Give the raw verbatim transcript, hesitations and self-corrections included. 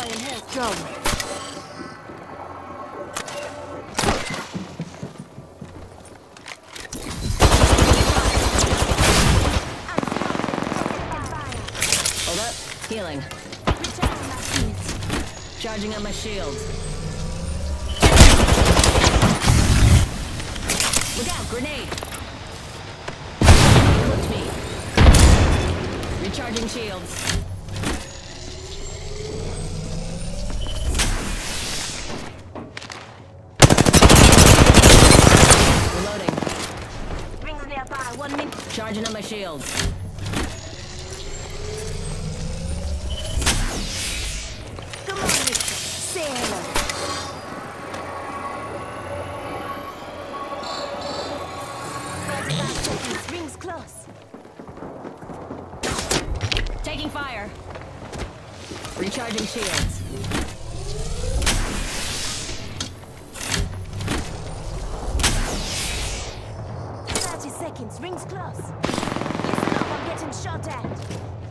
Iron Horse. Go. Hold up. Healing. Charging on my shield. Look out, grenade! Looked me. Recharging shields. Reloading. Rings nearby. One minute. Charging on my shields. Come on, mister. Say hello. thirty-five seconds. Rings close. Taking fire. Recharging shields. thirty seconds. Rings close. Listen up. I'm getting shot at.